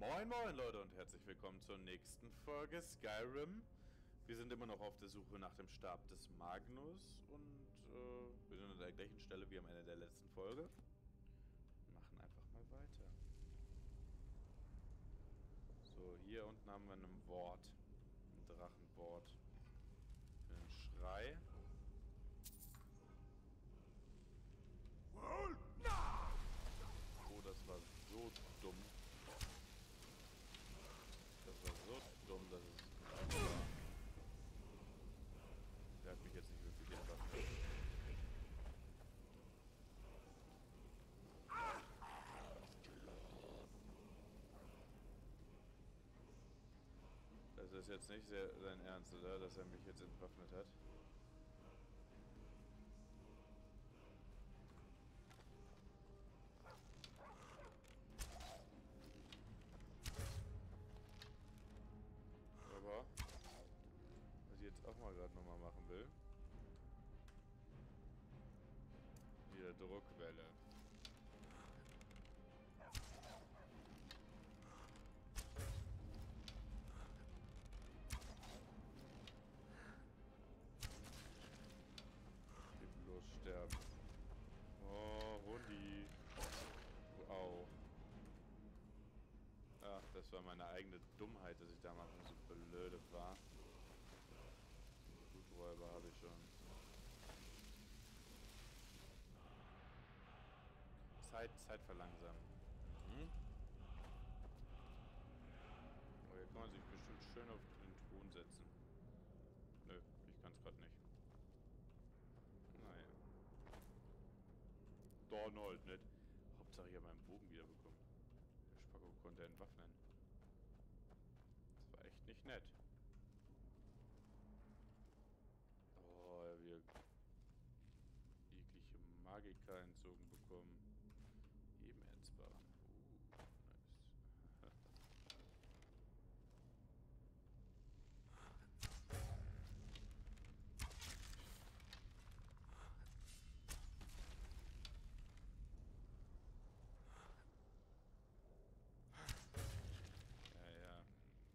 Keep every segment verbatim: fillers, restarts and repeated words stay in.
Moin moin Leute und herzlich willkommen zur nächsten Folge Skyrim. Wir sind immer noch auf der Suche nach dem Stab des Magnus und äh, wir sind an der gleichen Stelle wie am Ende der letzten Folge. Und machen einfach mal weiter. So, hier unten haben wir ein Wort. Ein Drachenwort. Für einen Schrei. Oh, das war so dumm. Das war so dumm, dass es einfach war. Der hat mich jetzt nicht wirklich entwaffnet. Das ist jetzt nicht sehr, sein Ernst, oder? Dass er mich jetzt entwaffnet hat. Aber was ich jetzt auch mal gerade nochmal machen will. Wieder Druckwelle. Die bloß sterben. Oh, Hundi. Du auch. Ach, das war meine eigene Dummheit, dass ich da mal so blöde war. Bluträuber habe ich schon. Zeit, Zeit verlangsamen. Mhm. Oh, hier kann man sich bestimmt schön auf den Thron setzen. Nö, ich kann es gerade nicht. Naja. Donald nicht. Hauptsache ich habe meinen Bogen wiederbekommen. Der Spacko konnte entwaffnen. Das war echt nicht nett. Oh, wir jegliche Magika entzogen bekommen. Eben Erzbahn. Uh, nice. Ja, ja.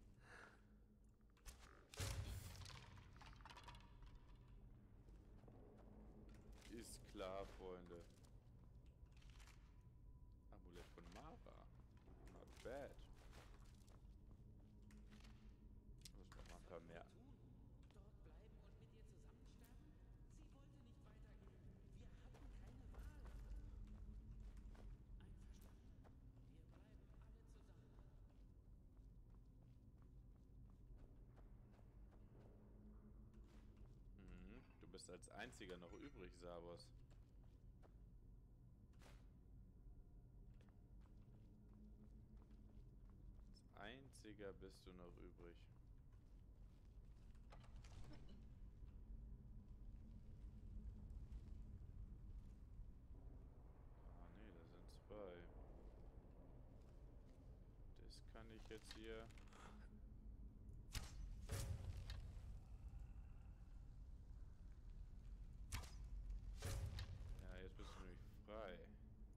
Ist klar, Freunde. Amulett von Mara. Not bad. Muss noch mal ein paar mehr. Dort bleiben und mit ihr zusammen sterben? Sie wollte nicht weitergehen. Wir hatten keine Wahl. Einverstanden. Wir bleiben alle zusammen. Mhm. Du bist als einziger noch übrig, Savos. Als einziger bist du noch übrig. Ah, nee, da sind zwei. Das kann ich jetzt hier... Ja, jetzt bist du nämlich frei.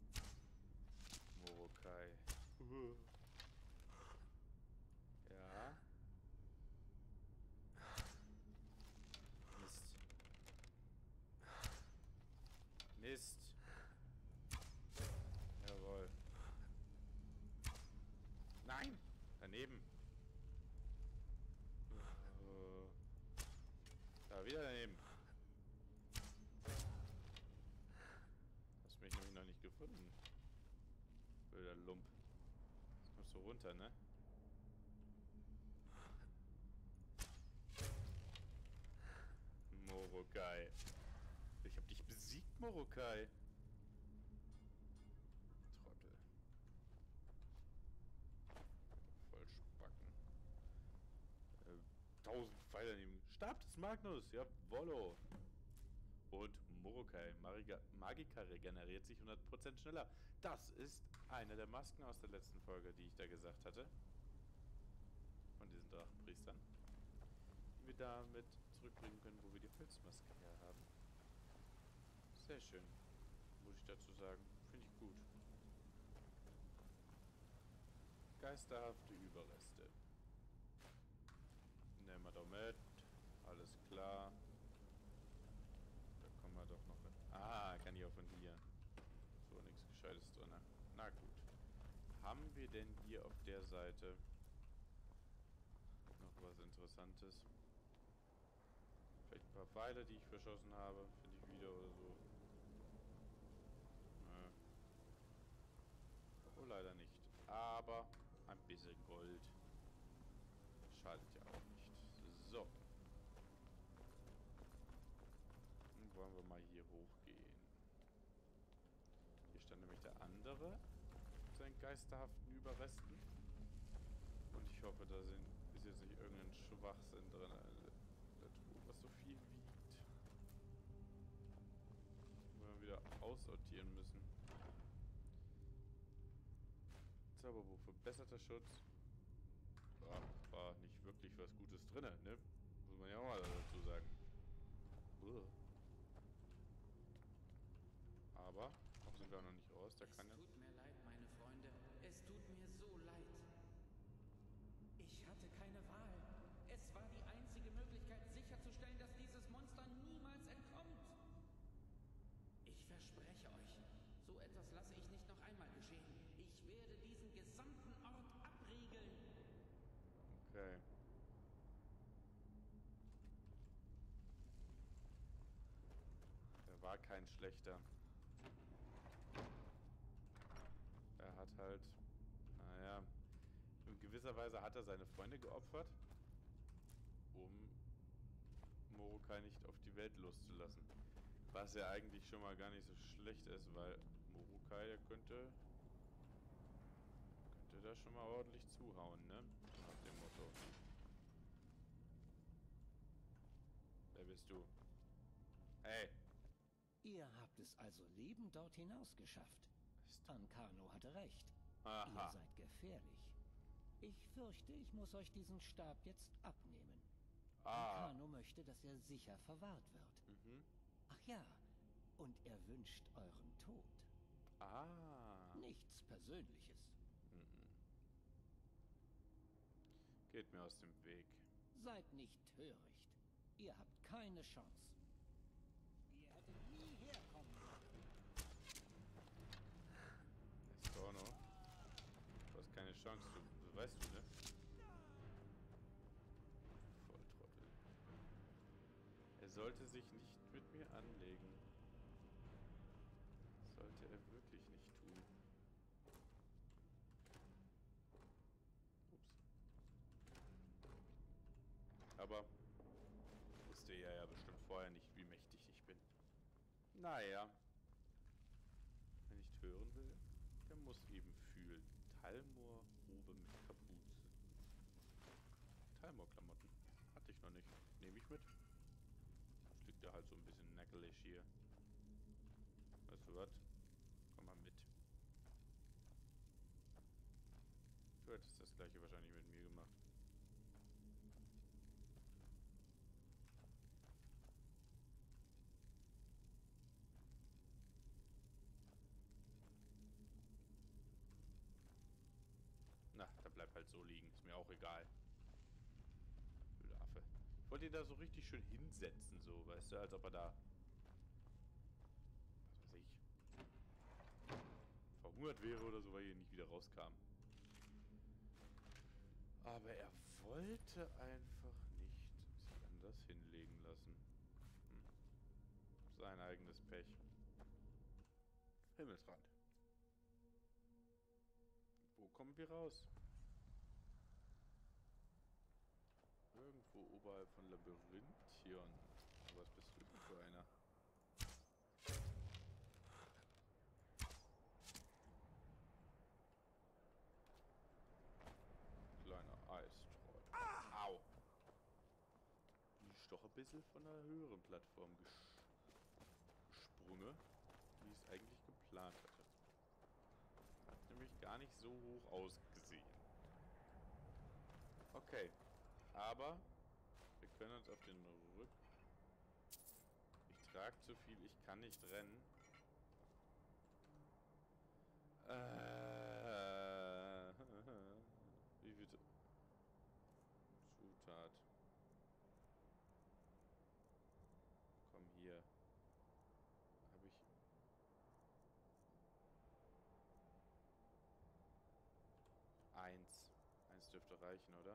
Morokai. Ja. Mist. Mist. Jawohl. Nein! Daneben. Uh. Da, wieder daneben. Hast mich nämlich noch nicht gefunden. Blöder Lump. Jetzt kommst du runter, ne? Morokai. Ich hab dich besiegt, Morokai. Trottel. Voll Spacken. Äh, tausend Pfeile nehmen. Stab des Magnus, jawollo. Und Morokai. Magica, Magica regeneriert sich hundert Prozent schneller. Das ist eine der Masken aus der letzten Folge, die ich da gesagt hatte. Von diesen Drachenpriestern. Die wir damit zurückbringen können, wo wir die Holzmaske her haben. Sehr schön. Muss ich dazu sagen. Finde ich gut. Geisterhafte Überreste. Nehmen wir doch mit. Alles klar. Da kommen wir doch noch mit. Ah, kann ich auch von hier. So, nichts Gescheites drin. Na gut. Haben wir denn hier auf der Seite noch was Interessantes? Vielleicht ein paar Pfeile, die ich verschossen habe. Finde ich wieder oder so. Nö. Oh, leider nicht. Aber ein bisschen Gold. Schadet ja auch nicht. So. Dann wollen wir mal hier hochgehen. Hier stand nämlich der andere mit seinen geisterhaften Überresten. Und ich hoffe, da sind, ist jetzt nicht irgendein Schwachsinn drin, was so viel wiegt. Wo wir wieder aussortieren müssen. Zauberbuch, verbesserter Schutz. Ja, war nicht wirklich was Gutes drin, ne? Muss man ja auch mal dazu sagen. Uah. Aber, auch sind wir auch noch nicht raus, der Es kann ja... tut mir leid, meine Freunde. Es tut mir so leid. Ich hatte keine Wahl. Es war die einzige Möglichkeit, sicherzustellen, dass dieses Monster niemals entkommt. Ich verspreche euch, so etwas lasse ich nicht noch einmal geschehen. Ich werde diesen gesamten Ort abriegeln. Okay. Er war kein schlechter. Er hat halt, naja, in gewisser Weise hat er seine Freunde geopfert, um Morokai nicht auf die Welt loszulassen. Was ja eigentlich schon mal gar nicht so schlecht ist, weil Morokai, der könnte, könnte da schon mal ordentlich zuhauen, ne? Nach dem Motto. Wer bist du? Hey! Ihr habt es also lebend dort hinaus geschafft. Ancano hatte recht. Aha. Ihr seid gefährlich. Ich fürchte, ich muss euch diesen Stab jetzt abnehmen. Ah. Ancano möchte, dass er sicher verwahrt wird. Mhm. Ach ja, und er wünscht euren Tod. Ah. Nichts Persönliches. Mhm. Geht mir aus dem Weg. Seid nicht töricht. Ihr habt keine Chance. Ihr hättet nie herkommen sollen. Estorno. Du hast keine Chance, du weißt du, ne? Volltrottel. Er sollte sich nicht mit mir anlegen. Sollte er wirklich nicht tun. Ups. Aber wusste er ja bestimmt vorher nicht, wie mächtig ich bin. Naja. Wer nicht hören will, der muss eben fühlen. Talmor Robe mit Kapuze. Talmor-Klamotten. Hatte ich noch nicht. Nehme ich mit. Das liegt ja halt so ein bisschen nackelig hier. Weißt du was? Komm mal mit. Du hättest das gleiche wahrscheinlich mit mir gemacht. Na, da bleibt halt so liegen. Ist mir auch egal. Blöder Affe. Ich wollte ihn da so richtig schön hinsetzen, so, weißt du, als ob er da... Was weiß ich... verhungert wäre oder so, weil er nicht wieder rauskam. Aber er wollte einfach nicht sich anders hinlegen lassen. Hm. Sein eigenes Pech. Himmelsrand. Wo kommen wir raus? Irgendwo oberhalb von Labyrinthion. Was bist du denn für einer? Kleiner Eistroll. Au! Ich doch ein bisschen von einer höheren Plattform ges gesprungen, wie ich es eigentlich geplant hatte. Hat nämlich gar nicht so hoch ausgesehen. Okay. Aber wir können uns auf den Rück... Ich trage zu viel, ich kann nicht rennen. Äh... dürfte reichen, oder?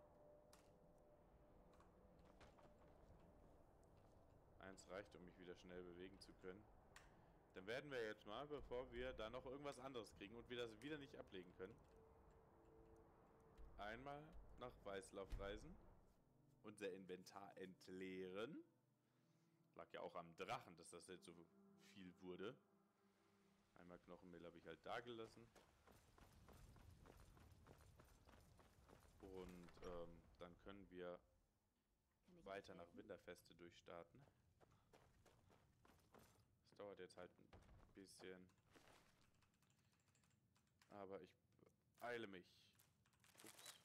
Eins reicht, um mich wieder schnell bewegen zu können. Dann werden wir jetzt mal, bevor wir da noch irgendwas anderes kriegen und wir das wieder nicht ablegen können, einmal nach Weißlauf reisen, unser Inventar entleeren. Lag ja auch am Drachen, dass das jetzt so viel wurde. Einmal Knochenmehl habe ich halt da gelassen. Und ähm, dann können wir weiter nach Winterfeste durchstarten. Das dauert jetzt halt ein bisschen. Aber ich eile mich. Ups.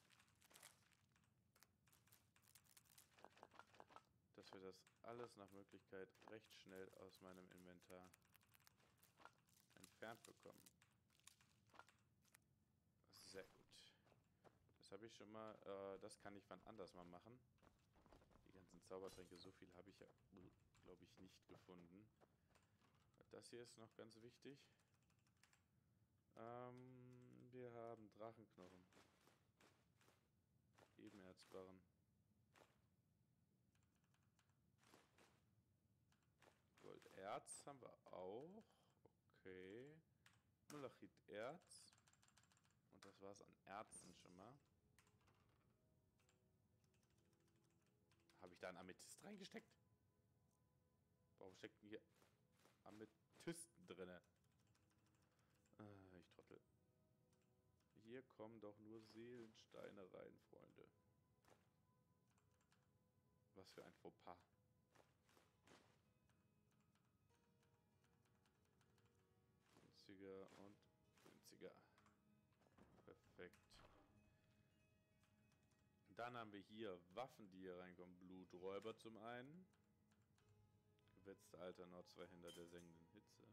Dass wir das alles nach Möglichkeit recht schnell aus meinem Inventar entfernt bekommen. Sehr gut. Das habe ich schon mal, äh, das kann ich wann anders mal machen. Die ganzen Zaubertränke, so viel habe ich ja, glaube ich, nicht gefunden. Das hier ist noch ganz wichtig. Ähm, wir haben Drachenknochen. Ebenerzbarren. Golderz haben wir auch. Okay. Malachiterz. Und das war es an Erzen schon mal. Habe ich da einen Amethyst reingesteckt? Warum steckt denn hier Amethysten drinne? Äh, ich trottel. Hier kommen doch nur Seelensteine rein, Freunde. Was für ein Fauxpas. Günstiger und günstiger. Perfekt. Dann haben wir hier Waffen, die hier reinkommen. Bluträuber zum einen. Gewetzte alter Nordverhinder der sengenden Hitze.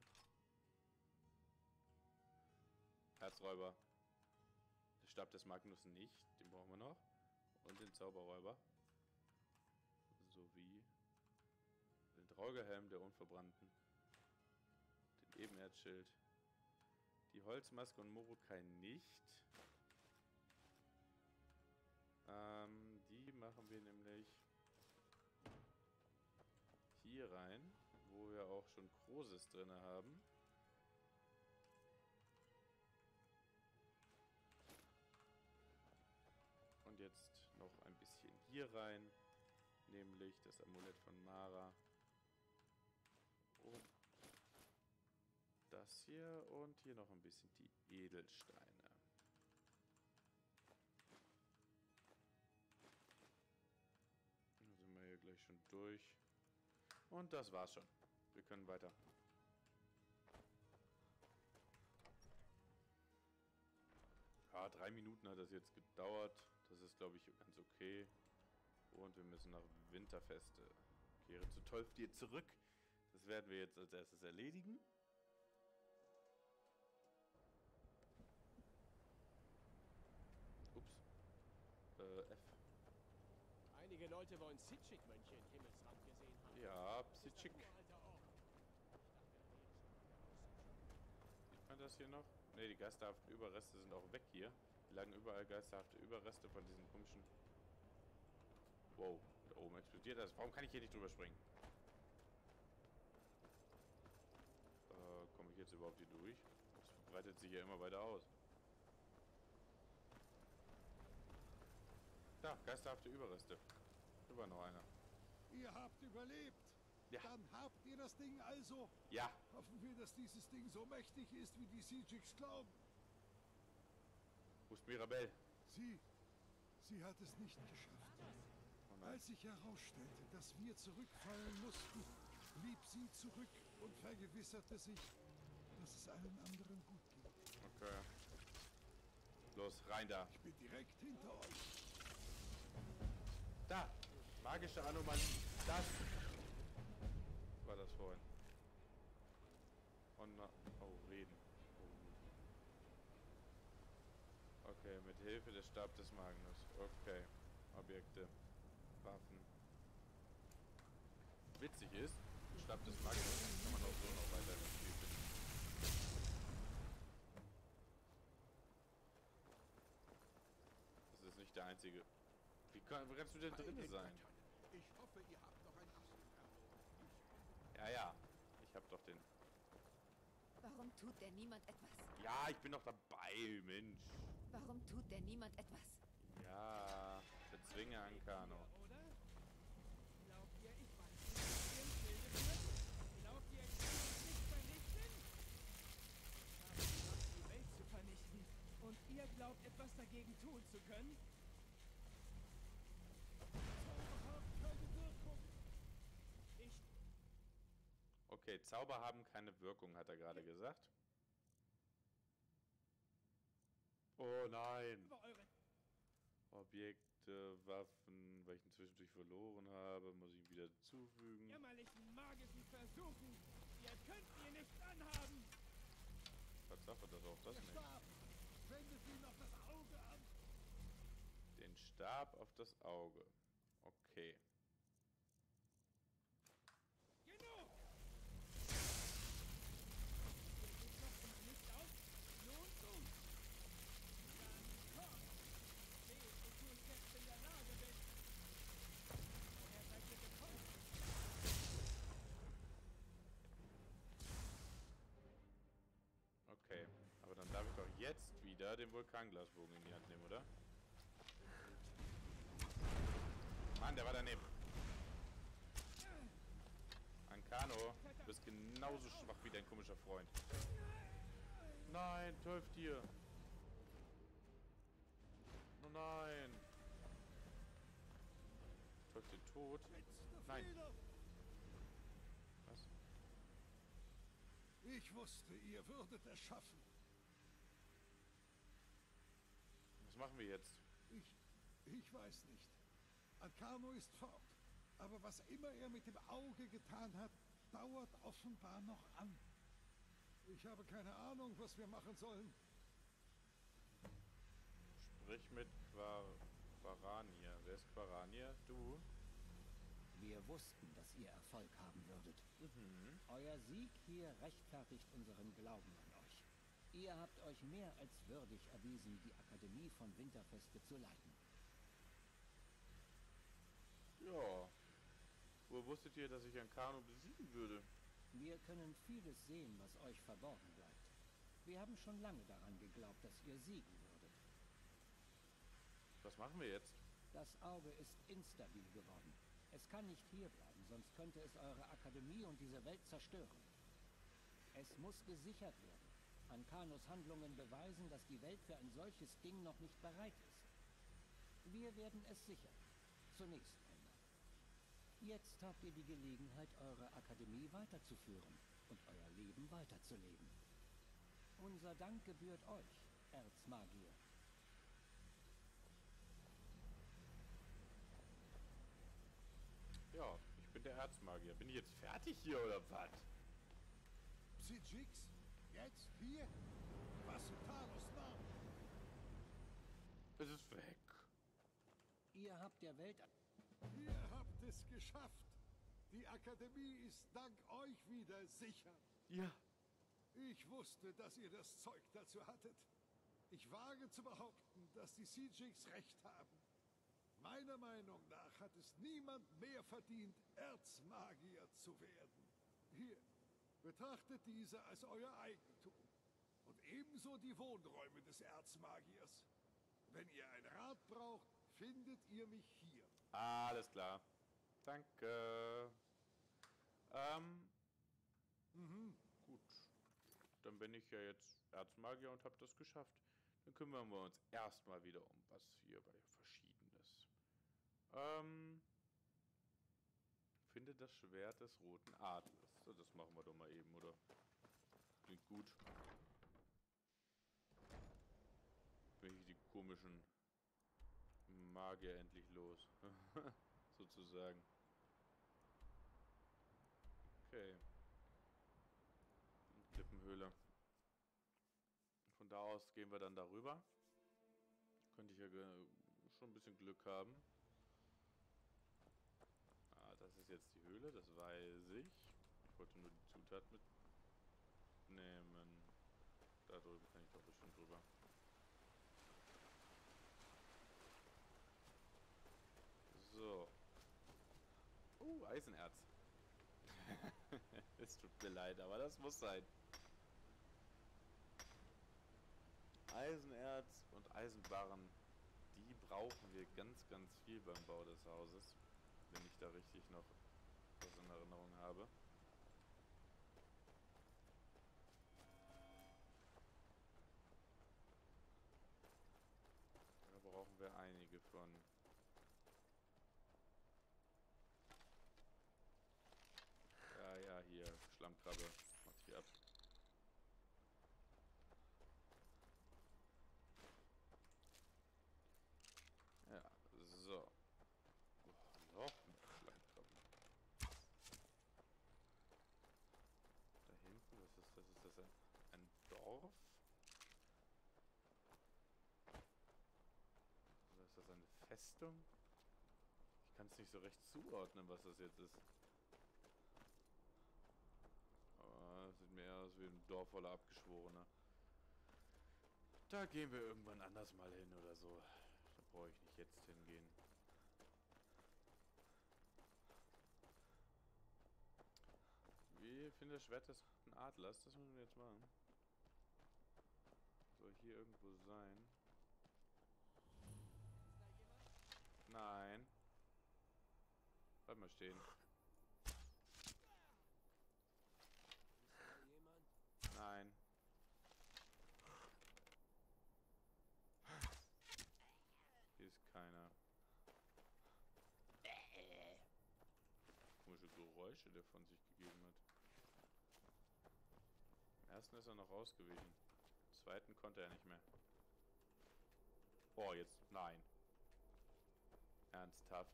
Herzräuber. Der Stab des Magnus nicht. Den brauchen wir noch. Und den Zauberräuber. Sowie den Draugerhelm der Unverbrannten. Den Ebenerzschild. Die Holzmaske und Morokai nicht. Ähm, die machen wir nämlich hier rein, wo wir auch schon Krosis drin haben. Und jetzt noch ein bisschen hier rein, nämlich das Amulett von Mara. Und das hier und hier noch ein bisschen die Edelsteine. Dann sind wir hier gleich schon durch. Und das war's schon. Wir können weiter. Ja, drei Minuten hat das jetzt gedauert. Das ist, glaube ich, ganz okay. Und wir müssen nach Winterfeste. Kehre zu Tolfdir zurück. Das werden wir jetzt als erstes erledigen. Ups. Äh, F. Einige Leute wollen Sitchik-Mönche in Himmelsrand gesehen haben. Ja, Sitchik. Sieht man das hier noch? Ne, die geisterhaften Überreste sind auch weg hier. Hier lagen überall geisterhafte Überreste von diesen komischen... Wow, da oben explodiert das. Warum kann ich hier nicht drüber springen? Äh, komme ich jetzt überhaupt hier durch? Das breitet sich ja immer weiter aus. Da, geisterhafte Überreste. Über noch einer. Ihr habt überlebt. Ja. Dann habt ihr das Ding also. Ja. Hoffen wir, dass dieses Ding so mächtig ist, wie die Siejiks glauben. Wo ist Mirabelle? Sie, sie hat es nicht geschafft. Oh nein. Als sich herausstellte, dass wir zurückfallen mussten, blieb sie zurück und vergewisserte sich, dass es allen anderen gut geht. Okay. Los, rein da. Ich bin direkt hinter euch. Da! Magische Anomalie. Das war das vorhin. Und na, oh, reden. Oh. Okay, mit Hilfe des Stab des Magnus. Okay. Objekte. Waffen. Witzig ist, Stab des Magnus kann man auch so noch weiter im Spiel finden. Das ist nicht der Einzige. Wie, kann, wie kannst du denn drin sein? Ich hoffe, ihr habt noch ein Asylperson. Ja, ja. Ich hab doch den... Warum tut denn niemand etwas? Ja, ich bin doch dabei, Mensch. Warum tut denn niemand etwas? Ja, bezwinge Ankano. Oder? Glaubt ihr, ich weiß nicht, was ihr im Schilde führt? Glaubt ihr, ich kann uns nicht vernichten? Ich habe gemacht, die Welt zu vernichten. Und ihr glaubt, etwas dagegen tun zu können? Zauber haben keine Wirkung. Ich Okay, Zauber haben keine Wirkung, hat er gerade gesagt. Oh nein. über eure... Objekte, Waffen, weil ich ihn zwischendurch verloren habe, muss ich wieder zufügen. jämmerlichen magischen Versuchen. Ihr könnt mir nicht anhaben. Tatsache, das auch das Der nicht. Stab! Wendet ihn auf das Auge an! Den Stab auf das Auge. Okay. Genug! Ihr geht noch und nicht auf? Nun gut. Dann komm. Seht, wozu ich jetzt in der Lage bin. Woher seid ihr gekommen? Okay. Aber dann darf ich doch jetzt wieder den Vulkanglasbogen in die Hand nehmen, oder? Mann, der war daneben. Ankano, du bist genauso schwach wie dein komischer Freund. Nein, Teuftier. Oh nein. Teuftier tot? Letzter Nein. Fehler! Was? Ich wusste, ihr würdet es schaffen. Was machen wir jetzt? Ich, ich weiß nicht. Ankano ist fort. Aber was immer er mit dem Auge getan hat, dauert offenbar noch an. Ich habe keine Ahnung, was wir machen sollen. Sprich mit Quar Quaranier. Wer ist Quaranier? Du? Wir wussten, dass ihr Erfolg haben würdet. Mhm. Euer Sieg hier rechtfertigt unseren Glauben an euch. Ihr habt euch mehr als würdig erwiesen, die Akademie von Winterfeste zu leiten. Ja. Wo wusstet ihr, dass ich Ankano besiegen würde? Wir können vieles sehen, was euch verborgen bleibt. Wir haben schon lange daran geglaubt, dass ihr siegen würdet. Was machen wir jetzt? Das Auge ist instabil geworden. Es kann nicht hier bleiben, sonst könnte es eure Akademie und diese Welt zerstören. Es muss gesichert werden. Ankanos Handlungen beweisen, dass die Welt für ein solches Ding noch nicht bereit ist. Wir werden es sichern. Zunächst einmal. Jetzt habt ihr die Gelegenheit, eure Akademie weiterzuführen und euer Leben weiterzuleben. Unser Dank gebührt euch, Erzmagier. Ja, ich bin der Erzmagier. Bin ich jetzt fertig hier oder was? Psychix? Jetzt? Hier? Was in Talos Namen? Es ist weg. Ihr habt der Welt... Ihr habt es geschafft. Die Akademie ist dank euch wieder sicher. Ja. Ich wusste, dass ihr das Zeug dazu hattet. Ich wage zu behaupten, dass die Psychics recht haben. Meiner Meinung nach hat es niemand mehr verdient, Erzmagier zu werden. Hier, betrachtet diese als euer Eigentum. Und ebenso die Wohnräume des Erzmagiers. Wenn ihr einen Rat braucht, findet ihr mich hier. Alles klar. Danke. Ähm. Mhm. Gut. Dann bin ich ja jetzt Erzmagier und habe das geschafft. Dann kümmern wir uns erstmal wieder um was hier bei Verschiedenes. Ähm. Finde das Schwert des roten Adlers. So, das machen wir doch mal eben, oder? Klingt gut. Bin ich die komischen Magier endlich los. Sozusagen. Okay. Klippenhöhle. Von da aus gehen wir dann darüber. Könnte ich ja schon ein bisschen Glück haben. Ah, das ist jetzt die Höhle, das weiß ich. Ich wollte nur die Zutat mitnehmen. Da drüben kann ich doch bestimmt drüber. Uh, Eisenerz. Es tut mir leid, aber das muss sein. Eisenerz und Eisenbarren, die brauchen wir ganz, ganz viel beim Bau des Hauses. Wenn ich da richtig noch was in Erinnerung habe. Da brauchen wir einige von. Ja, ja, hier, Schlammkrabbe. Mach die ab. Ja, so. Oh, noch mehr Schlammkrabben. Da hinten, was ist das? Ist das ein, ein Dorf? Oder ist das eine Festung? Ich kann es nicht so recht zuordnen, was das jetzt ist. Aber sieht mehr aus wie ein Dorf voller Abgeschworener. Da gehen wir irgendwann anders mal hin oder so. Da brauche ich nicht jetzt hingehen. Wie findet das Schwert des Adlers? Das müssen wir jetzt machen. Soll hier irgendwo sein? Nein. Bleib mal stehen. Nein. Hier ist keiner. Komische Geräusche, der von sich gegeben hat. Im ersten ist er noch ausgewichen. Im zweiten konnte er nicht mehr. Oh, jetzt. Nein. Ernsthaft.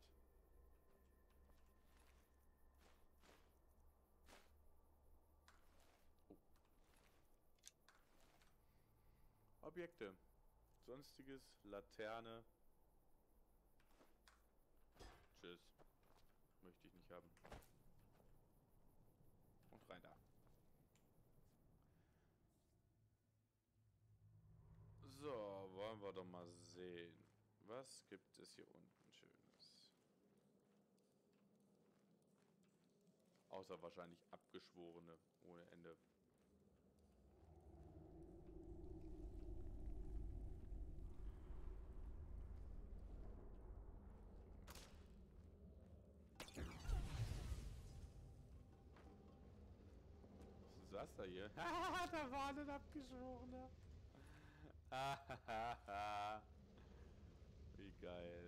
Oh. Objekte. Sonstiges. Laterne. Tschüss. Möchte ich nicht haben. Und rein da. So, wollen wir doch mal sehen. Was gibt es hier unten Schönes? Außer wahrscheinlich Abgeschworene ohne Ende. Was ist das da hier? Da war ein Abgeschworener. Wie geil.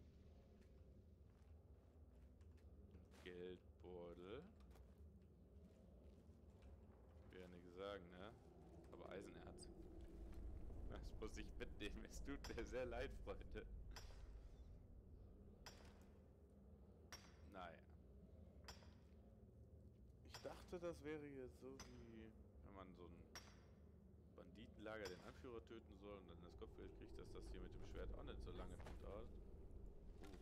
Geldbeutel. Ich will ja nichts sagen, ne? Aber Eisenerz. Das muss ich mitnehmen. Es tut mir sehr leid, Freunde. Naja. Ich dachte, das wäre jetzt so wie, wenn man so ein Banditenlager den Anführer töten soll und dann das Kopfgeld kriegt, dass das hier mit dem Schwert auch nicht so lange gut dauert. Uh.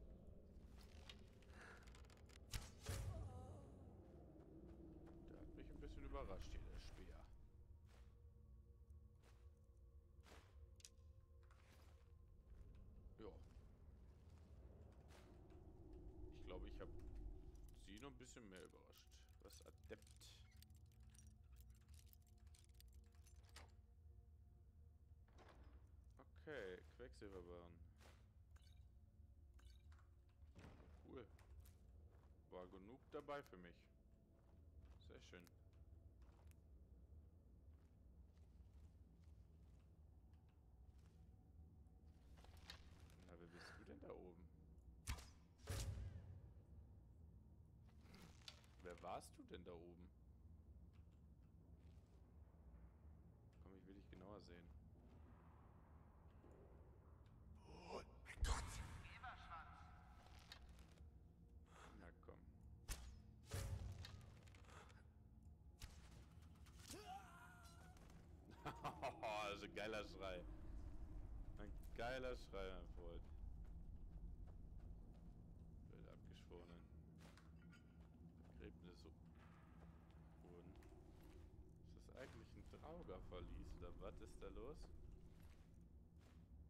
Der hat mich ein bisschen überrascht hier, der Speer. Ja. Ich glaube, ich habe sie noch ein bisschen mehr überrascht. Was Adept. Okay, Quecksilberbarren. Cool. War genug dabei für mich. Sehr schön. Na, wer bist du denn da oben? Wer warst du denn da oben? Komm, ich will dich genauer sehen. Oh mein Gott! Na komm. Also geiler Schrei. Ein geiler Schrei, mein Freund. Wild abgeschworenen. Begräbnisse wurden. Ist das eigentlich ein Traugerverlies oder was ist da los?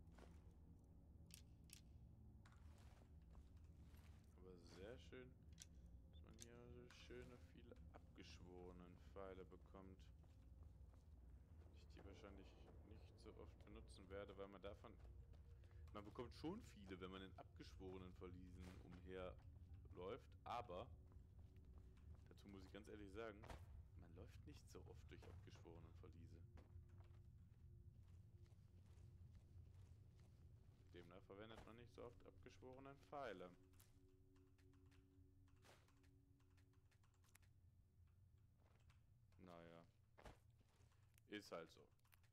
Aber sehr schön schöne, viele abgeschworenen Pfeile bekommt. Ich die wahrscheinlich nicht so oft benutzen werde, weil man davon... Man bekommt schon viele, wenn man in abgeschworenen Verliesen umherläuft, aber dazu muss ich ganz ehrlich sagen, man läuft nicht so oft durch abgeschworene Verliese. Demnach verwendet man nicht so oft abgeschworene Pfeile. Naja. Ist halt so.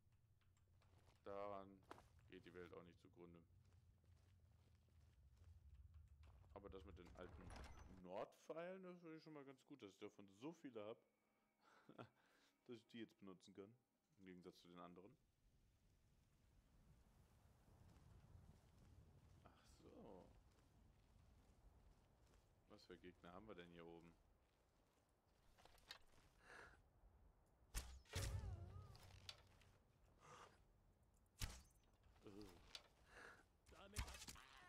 Daran geht die Welt auch nicht zugrunde. Aber das mit den alten Nordpfeilen, das finde ich schon mal ganz gut, dass ich davon so viele habe, dass ich die jetzt benutzen kann. Im Gegensatz zu den anderen. Ach so. Was für Gegner haben wir denn hier oben? Damit hat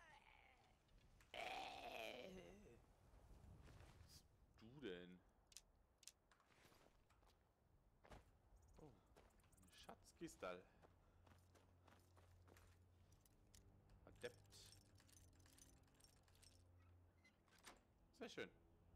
Was bist du denn? Oh, eine Schatzkistal. Adept. Sehr schön.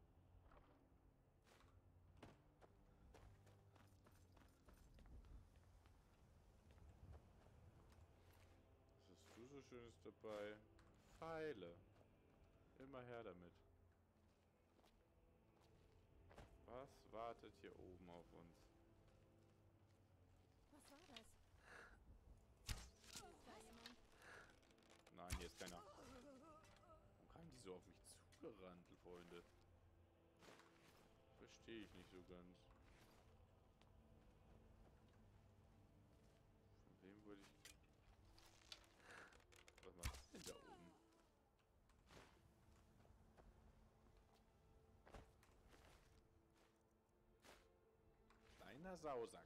Was hast du so Schönes dabei? Pfeile. Immer her damit. Was wartet hier oben auf uns? Was war das? Ist da jemand? Nein, hier ist keiner. Warum kamen die so auf mich zugerannt, Freunde? Verstehe ich nicht so ganz. Von wem wurde ich... Was macht das denn da oben? Kleiner Sausack.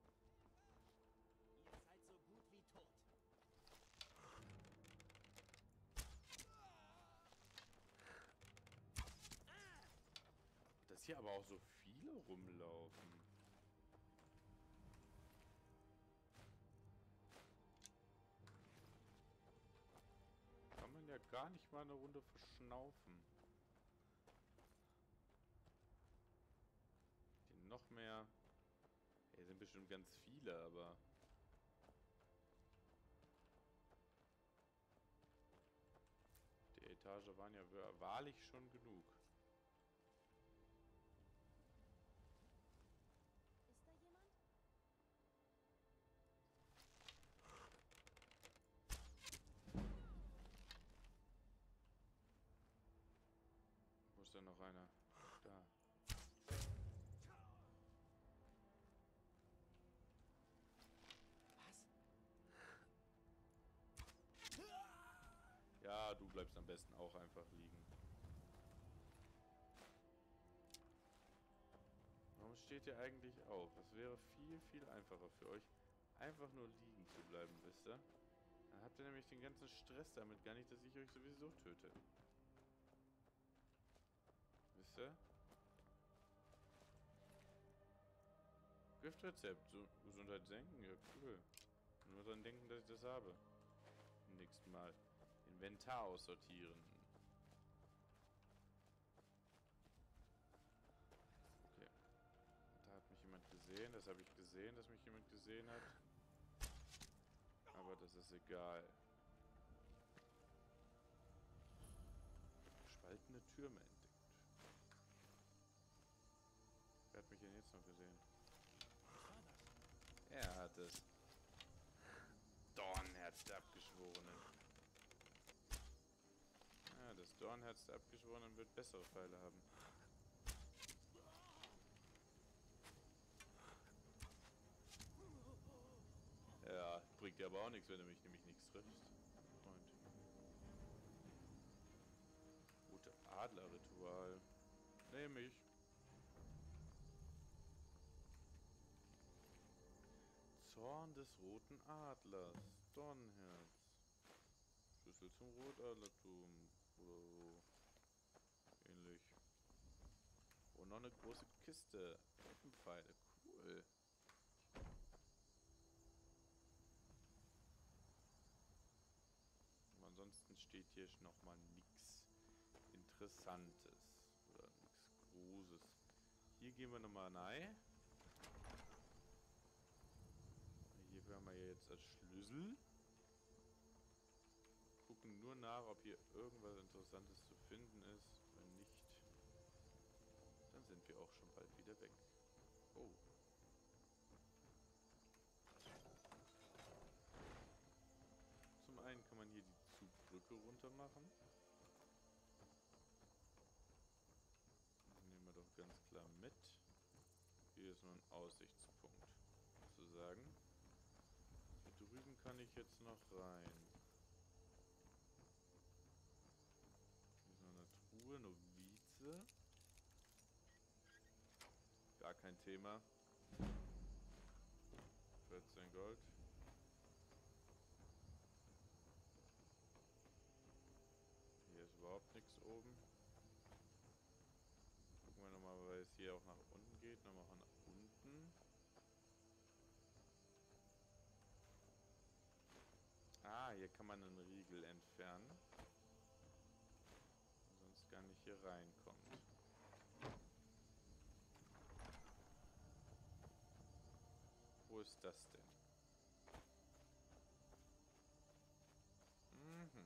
Ihr seid so gut wie tot. Dass hier aber auch so viele rumlaufen. Kann man ja gar nicht mal eine Runde verschnaufen. Hier noch mehr. Hier sind bestimmt ganz viele, aber... Die Etage waren ja wahrlich schon genug. Ist da jemand? Wo ist denn noch einer? Da. Ja, du bleibst am besten auch einfach liegen. Warum steht ihr eigentlich auf? Es wäre viel, viel einfacher für euch, einfach nur liegen zu bleiben, wisst ihr? Dann habt ihr nämlich den ganzen Stress damit gar nicht, dass ich euch sowieso töte. Wisst ihr? Giftrezept, so Gesundheit senken, ja cool. Nur dran denken, dass ich das habe. Beim nächsten Mal. Inventar aussortieren. Okay. Da hat mich jemand gesehen, das habe ich gesehen, dass mich jemand gesehen hat. Aber das ist egal. Spaltende Türme entdeckt. Wer hat mich denn jetzt noch gesehen? Er hat es. Dornherz der Abgeschworenen. Ja, das Dornherz der Abgeschworenen wird bessere Pfeile haben. Ja, bringt dir aber auch nichts, wenn du mich nämlich nichts triffst, Freund. Gute Adlerritual. Nehme ich. Zorn des roten Adlers. Dornherz. Schlüssel zum Rotadlertum. Oder so. Ähnlich. Und noch eine große Kiste. Waffenpfeile. Cool. Aber ansonsten steht hier nochmal nichts Interessantes. Oder nichts Großes. Hier gehen wir nochmal rein. Hier haben wir jetzt das Schlüssel. Gucken nur nach, ob hier irgendwas Interessantes zu finden ist. Wenn nicht, dann sind wir auch schon bald wieder weg. Oh. Zum einen kann man hier die Zugbrücke runter machen. Nehmen wir doch ganz klar mit. Hier ist nur ein Aussichtspunkt, sozusagen. Hier drüben kann ich jetzt noch rein. Hier ist noch eine Truhe, Novize. Gar kein Thema. vierzehn Gold. Hier ist überhaupt nichts oben. Gucken wir nochmal, weil es hier auch nach unten geht. Nochmal nach unten. Ah, hier kann man einen Riegel entfernen. Sonst gar nicht hier reinkommt. Wo ist das denn? Mhm.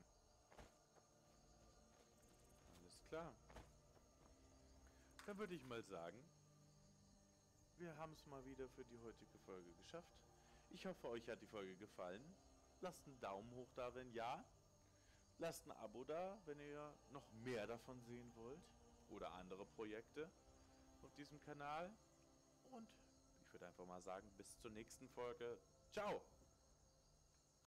Alles klar. Dann würde ich mal sagen, wir haben es mal wieder für die heutige Folge geschafft. Ich hoffe, euch hat die Folge gefallen. Lasst einen Daumen hoch da, wenn ja. Lasst ein Abo da, wenn ihr noch mehr davon sehen wollt. Oder andere Projekte auf diesem Kanal. Und ich würde einfach mal sagen, bis zur nächsten Folge. Ciao!